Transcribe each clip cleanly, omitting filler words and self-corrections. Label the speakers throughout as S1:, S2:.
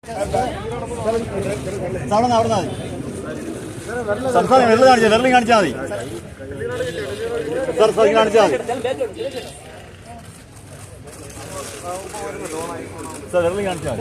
S1: സംസ്ഥാനം വെള്ളം കാണിച്ചാൽ മതി സാർ കാണിച്ചാൽ മതി സാർ വെള്ളം കാണിച്ചാൽ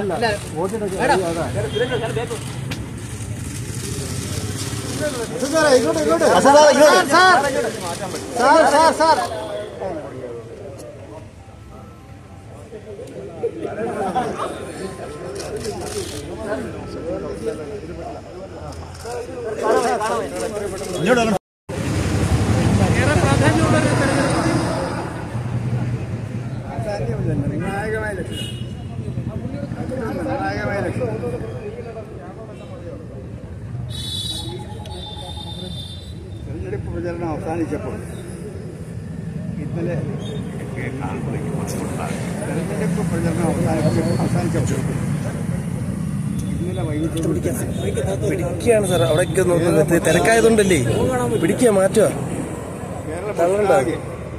S1: ഇങ്ങോട്ട്
S2: തെരഞ്ഞെടുപ്പ് പ്രചരണം അവസാനിച്ചപ്പോൾ ഇന്നലെ തെരഞ്ഞെടുപ്പ് പ്രചരണം അവസാനിച്ചപ്പോൾ ഇന്നലെ
S3: പിടിക്കുകയാണ് സാർ. അവിടേക്ക് തിരക്കായതുകൊണ്ടല്ലേ പിടിക്കുക മാറ്റുക.
S2: കേരളത്തിലാകെ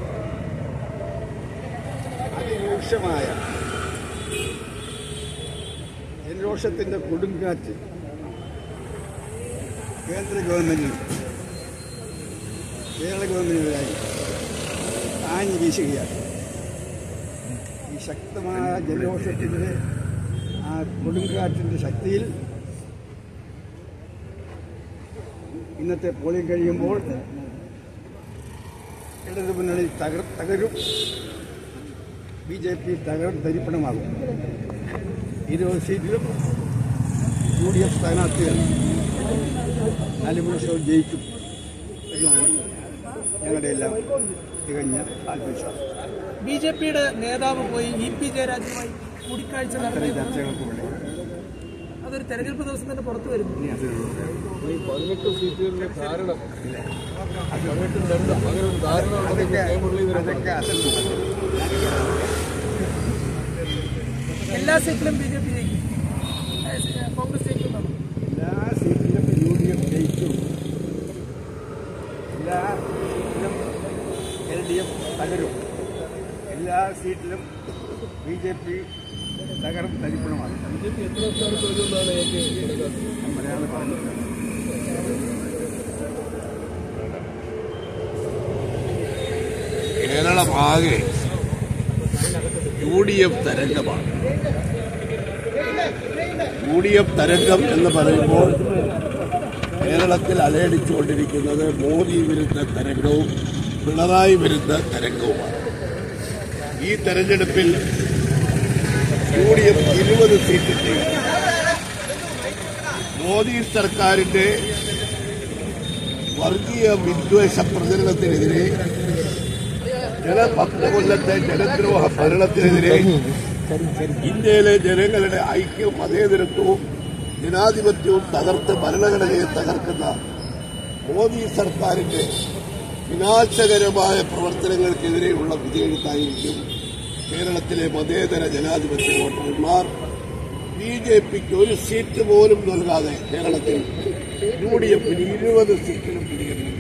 S2: അതിരൂക്ഷമായ ജനരോഷത്തിന്റെ കൊടുങ്കാറ്റ് കേന്ദ്ര ഗവൺമെന്റിന് കേരള ഗവൺമെന്റിനെതിരായി ആഞ്ഞു വീശുകയാണ്. ഈ ശക്തമായ ജനരോഷത്തിൻ്റെ ആ കൊടുങ്കാറ്റിൻ്റെ ശക്തിയിൽ ഇന്നത്തെ പോളിംഗ് കഴിയുമ്പോൾ ഇടതു മുന്നണി തകരും, BJP തരിപ്പണമാകും. 20 സീറ്റിലും UDF സ്ഥാനാർത്ഥികൾ 4 പ്രാവശ്യവും ജയിക്കും എന്നാണ് ഞങ്ങളുടെ എല്ലാം തികഞ്ഞ ആത്മവിശ്വാസം.
S4: BJPയുടെ നേതാവ് പോയി EP ജയരാജനുമായി കൂടിക്കാഴ്ച നടത്തി
S2: ചർച്ചകൾക്കുള്ള
S4: അതൊരു തെരഞ്ഞെടുപ്പ് ദിവസം തന്നെ പുറത്തു വരുന്നു.
S5: 18 സീറ്റുകളിലെ കാരണം
S4: എല്ലാ സീറ്റിലും BJP ജയിക്കും, കോൺഗ്രസ് ജയിക്കും.
S2: എല്ലാ സീറ്റിലും UDF ജയിക്കും, എല്ലാ സീറ്റിലും LDF തകരും, എല്ലാ സീറ്റിലും BJP തരിപ്പണമാണ്.
S5: BJP എത്ര സ്ഥാനത്ത് വരുമെന്നാണ്
S2: മലയാളം പറഞ്ഞത്.
S6: കേരളമാകെ UDF തരംഗമാണ്. UDF തരംഗം എന്ന് പറയുമ്പോൾ കേരളത്തിൽ അലയടിച്ചുകൊണ്ടിരിക്കുന്നത് മോദി വിരുദ്ധ തരംഗവും പിണറായി വിരുദ്ധ തരംഗവുമാണ്. ഈ തെരഞ്ഞെടുപ്പിൽ UDF 20 സീറ്റിന്റെ മോദി സർക്കാരിന്റെ വർഗീയ വിദ്വേഷ പ്രചരണത്തിനെതിരെ 10 കൊല്ലത്തെ ജനദ്രോഹ ഭരണത്തിനെതിരെ ഇന്ത്യയിലെ ജനങ്ങളുടെ ഐക്യവും മതേതരത്വവും ജനാധിപത്യവും തകർത്ത് ഭരണഘടനയെ തകർക്കുന്ന മോദി സർക്കാരിന്റെ വിനാശകരമായ പ്രവർത്തനങ്ങൾക്കെതിരെയുള്ള വിജയത്തായിരിക്കും കേരളത്തിലെ മതേതര ജനാധിപത്യ വോട്ടർമാർ BJPക്ക് 1 സീറ്റ് പോലും നൽകാതെ കേരളത്തിൽ UDFന് 20 സീറ്റിലും പിടിക്കുന്നു.